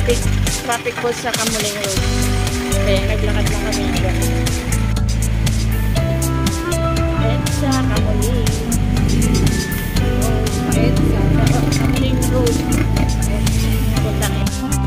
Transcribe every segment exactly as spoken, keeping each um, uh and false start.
traffic traffic po sa Kamuling Road. Kaya naglakad lang kami dyan. Sa Kamuling Road. Sa Kamuling Road. Punta na.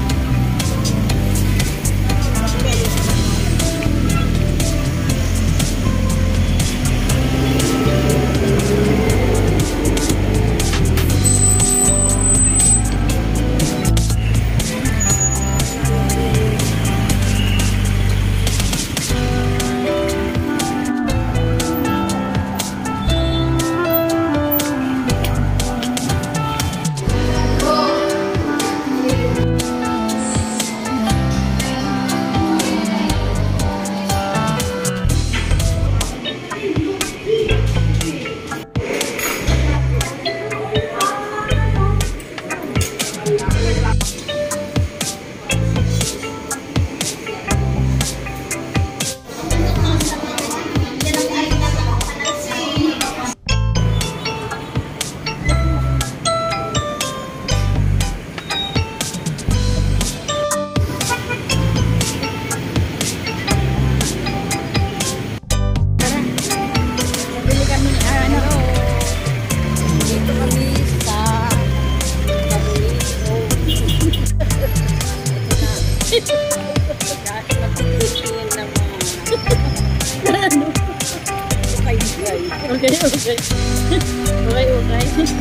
Okay, okay. Okay, okay.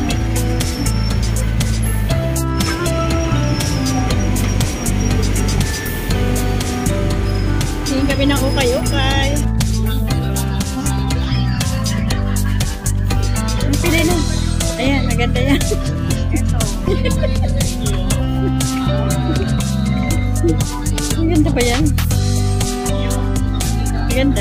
Tingin kami ng ukay ukay. Ang pili na. Ayan, maganda yan. Ito. Maganda ba yan? Maganda.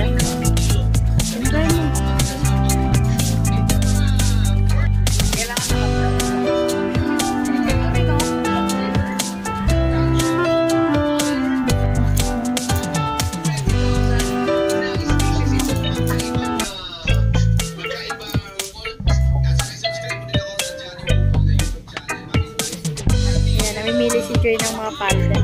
Namimili si Joy ng mga palda.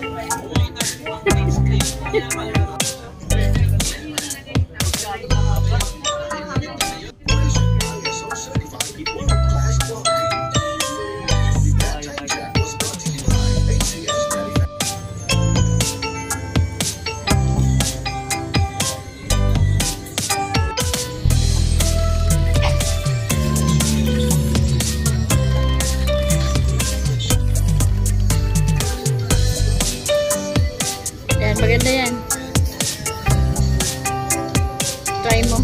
Maganda yan. Try mo.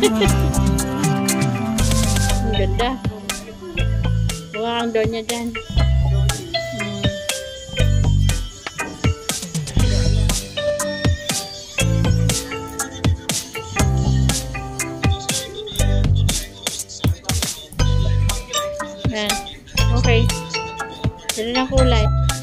Ang ganda. Buka kang doon niya dyan. Hmm. Yan. Okay. Dito na kulay.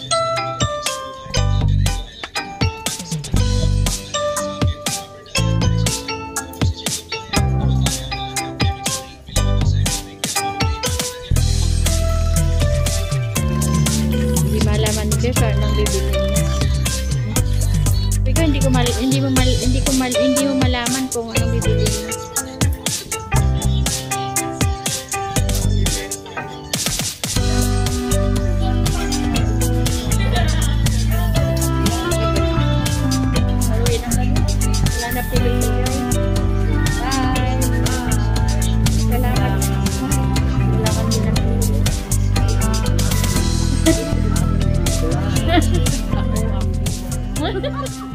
Siya nang bibili niya. Pero hindi ko mal hindi mo mal hindi ko mal hindi mo malaman kung anong bibili niya. Wala na pili niya. Bye. Salamat. Salamat din na. Ha ha ha.